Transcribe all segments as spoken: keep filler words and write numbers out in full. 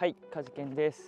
はい、かじけんです。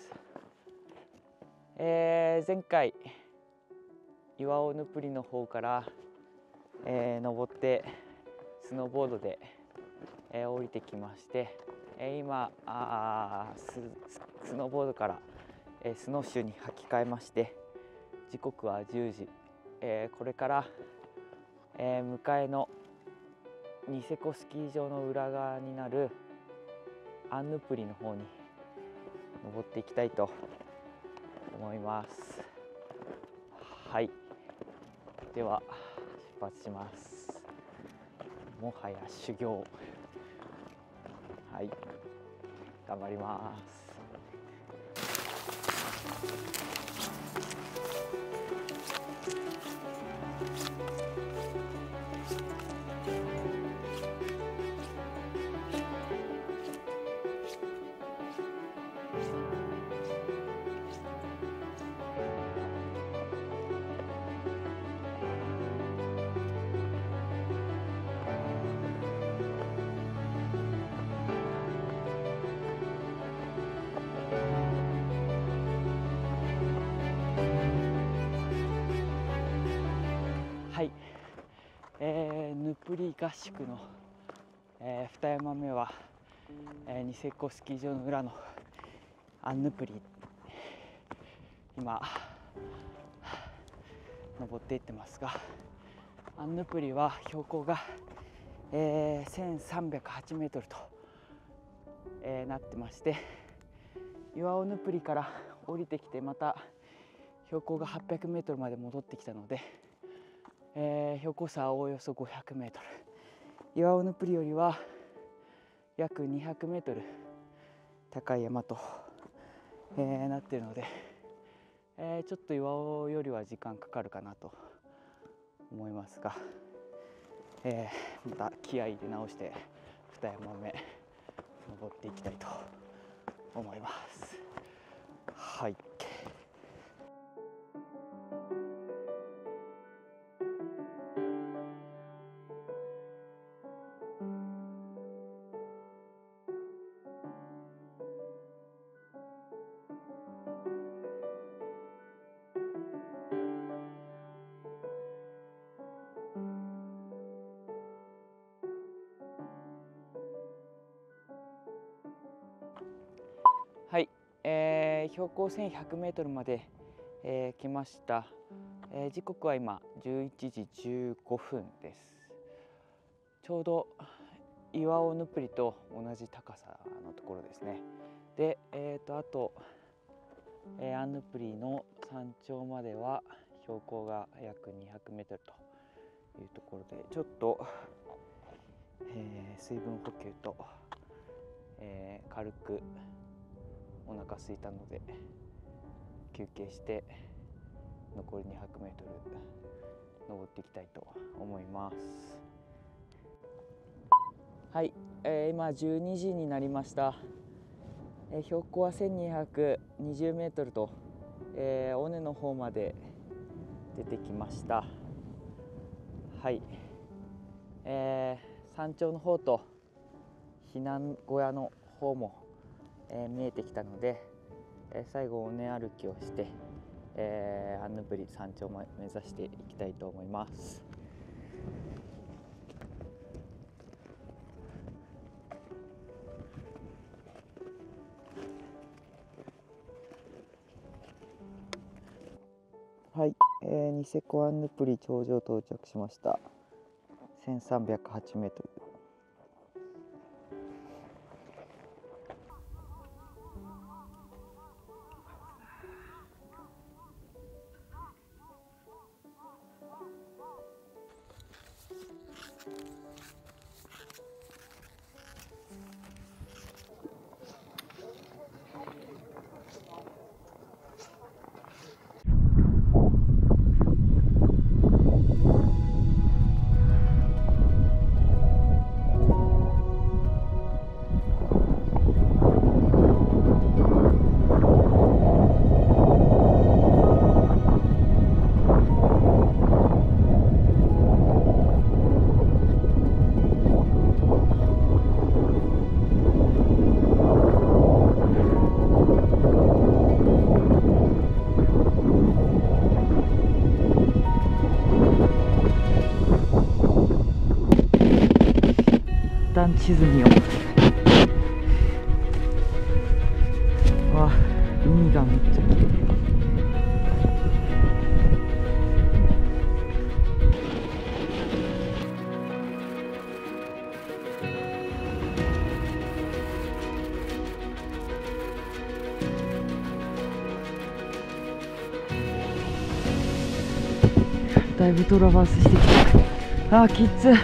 えー、前回岩尾ヌプリの方から、えー、登ってスノーボードで、えー、降りてきまして、えー、今あス, スノーボードから、えー、スノーシューに履き替えまして、時刻はじゅうじ、えー、これから、えー、向かいのニセコスキー場の裏側になるアンヌプリの方に登っていきたいと思います。はい、では出発します。もはや修行。はい、頑張ります。はい、えー、ヌプリ合宿の、えー、に山目は、えー、ニセコスキー場の裏のアンヌプリ、今登っていってますが、アンヌプリは標高が、えー、せんさんびゃくはちメートルと、えー、なってまして、岩尾ヌプリから降りてきてまた標高がはっぴゃくメートルまで戻ってきたので、えー、標高差はおおよそごひゃくメートル、岩尾ヌプリよりは約にひゃくメートル高い山と、えー、なっているので、えー、ちょっと岩尾よりは時間かかるかなと思いますが、えー、また気合い入れ直してに山目登っていきたいと思います。はい、はい、えー、標高せんひゃくメートルまで、えー、来ました。えー、時刻は今じゅういちじじゅうごふんです。ちょうど岩尾ヌプリと同じ高さのところですね。で、えー、とあと、えー、アンヌプリの山頂までは標高が約にひゃくメートルというところで、ちょっと、えー、水分補給と、えー、軽くお腹空いたので休憩して残りにひゃくメートル登っていきたいと思います。はい、えー、今じゅうにじになりました。えー、標高はせんにひゃくにじゅうメートルと、えー、尾根の方まで出てきました。はい、えー、山頂の方と避難小屋の方も、えー、見えてきたので、えー、最後尾根歩きをして、えー、アンヌプリ山頂を目指していきたいと思います。はい、えー、ニセコアンヌプリ頂上到着しました。せんさんびゃくはちメートル。 だん地図見よう。わ、海がめっちゃ綺麗。だいぶトラバースしてきた。あー、きつ。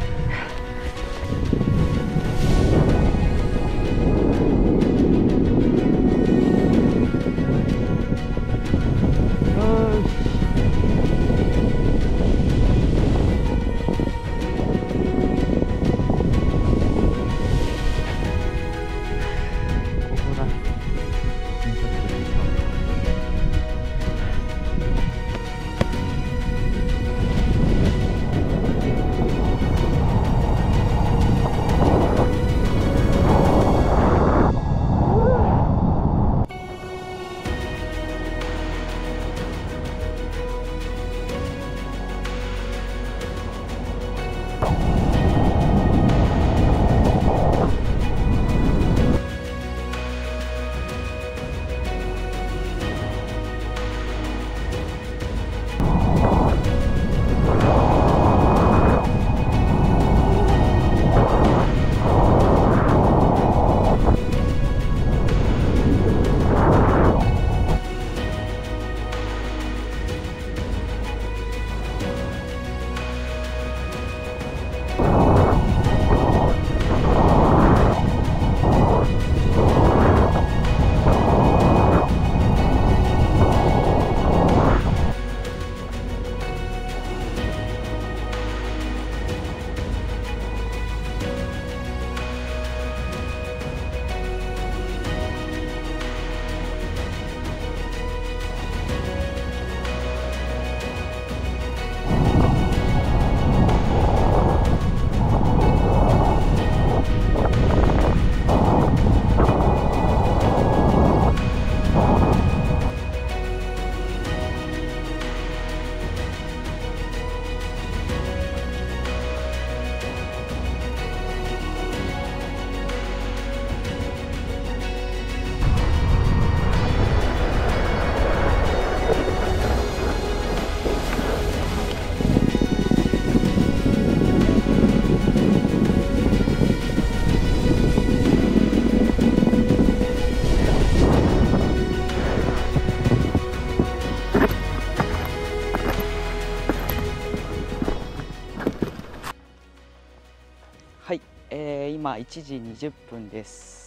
はい、えー、今いちじにじゅっぷんです。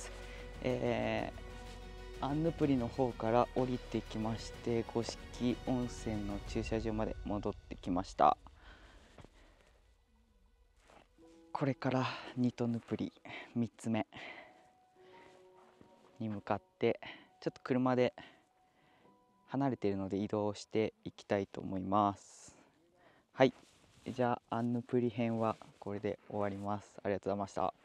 えー、アンヌプリの方から降りてきまして、五色温泉の駐車場まで戻ってきました。これからニトヌプリみっつめに向かって、ちょっと車で離れているので移動していきたいと思います。はい、じゃあアンヌプリ編はこれで終わります。ありがとうございました。